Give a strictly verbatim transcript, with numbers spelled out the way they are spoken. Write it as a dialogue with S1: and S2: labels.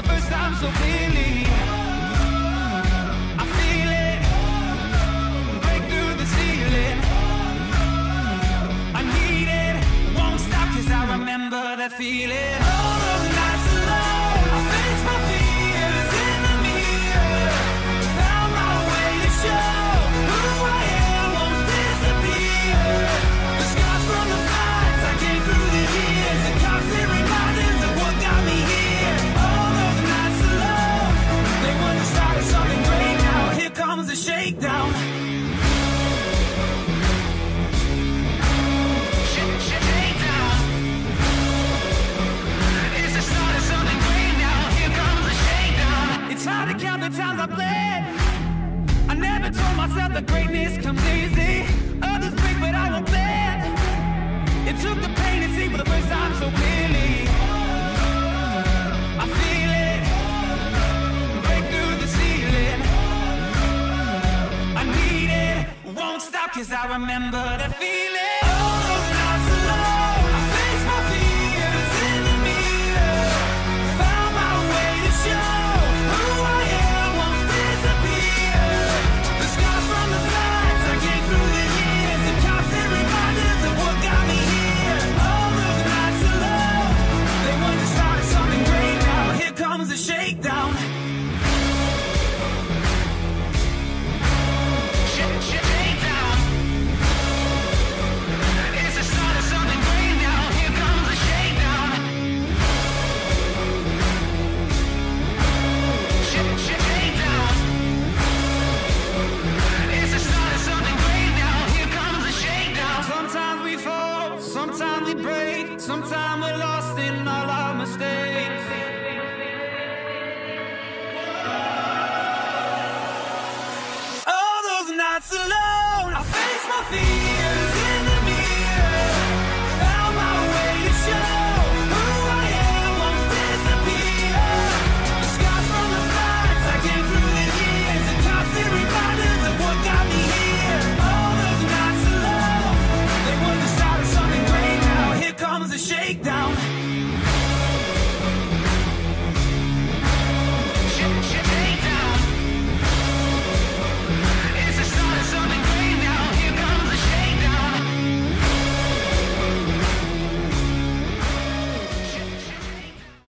S1: the first time so clearly. I feel it break through the ceiling. I need it, won't stop, cause I remember that feeling. All those nights alone, I face my fears in the mirror, found my way to show who I am won't disappear. The scars from the fights I came through the years, the constant reminders of what got me here. All those nights alone, they were the start of something great. Now here comes the shakedown. It's hard to count the times I bled. I never told myself that greatness comes easy. Others break, but I won't bend. It took the pain to see for the first time so clearly. I feel it break through the ceiling. I need it, won't stop, cause I remember that feeling.